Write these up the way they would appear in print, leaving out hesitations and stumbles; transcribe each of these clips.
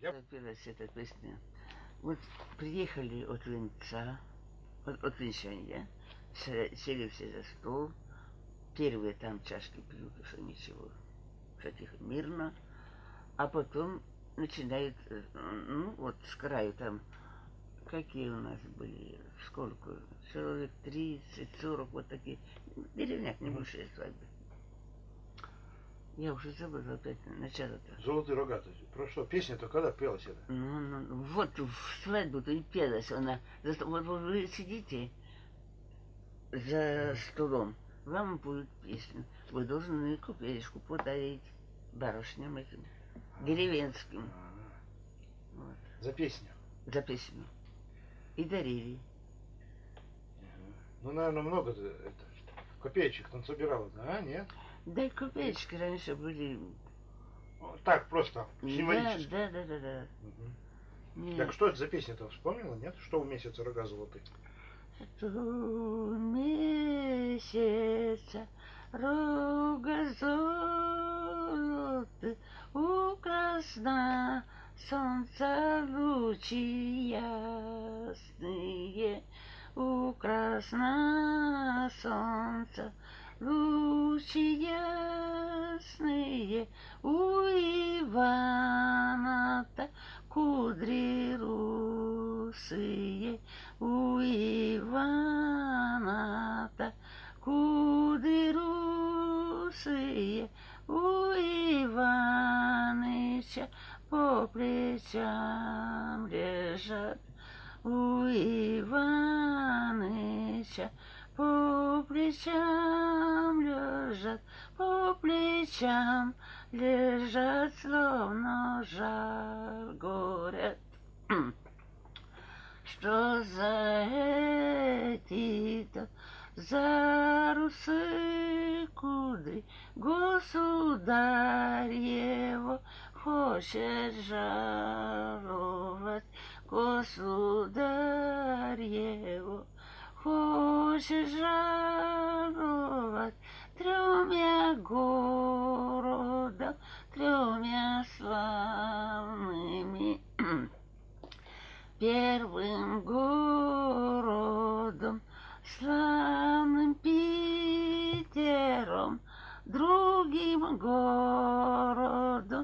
Запелась эта песня. Вот приехали от венца, от венчания, сели все за стол, первые там чашки пьют, что ничего, что тихо, мирно, а потом начинают, ну вот с краю там, какие у нас были, сколько, человек 30-40, вот такие, в деревнях небольшие свадьбы. Я уже забыла опять начало-то. Золотые рога. Про что? Песня-то когда пелась это? Ну, вот в свадьбу-то и пелась она. Вот вы сидите за столом, вам будет песню. Вы должны купечку подарить барышням этим, деревенским. Вот. За песню? За песню. И дарили. Ну, наверное, много копеечек там собирала, да, нет? Да и копеечки раньше были. Так, просто символически. Да. Угу. Так что это за песня-то, вспомнила, нет? Что в месяце рога золотые? Что в месяце рога золотые, украсно солнца лучи ясные, украсно солнца лучи ясные, у Ивана-то кудри русые, у Ивана-то кудри русые, у Иваныча по плечам лежат, у Иваныча по плечам лежат, по плечам лежат, словно жар горят. Что за эти-то за русы кудри государь его хочет жаровать, государь его хочет жаровать тремя городом, тремя славными. Первым городом славным Питером, другим городом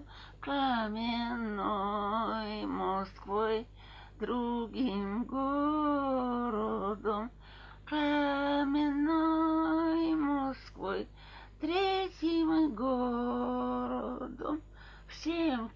каменной Москвой, другим городом каменной Москвой, третьим городом всем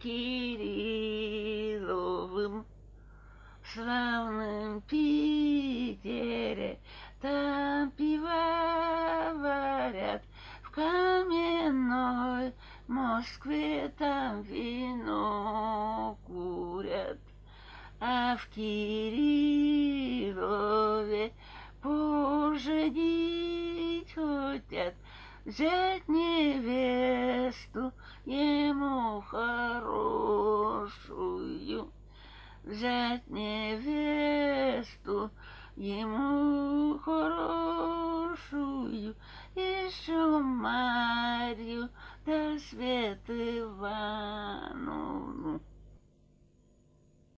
Кирилловым, славным Питере, там пиво варят, в каменной Москве там вино курят, а в Кириллове поженить хотят, взять невесту ему хорошую, взять невесту ему хорошую, еще Марью да Свету Ивановну.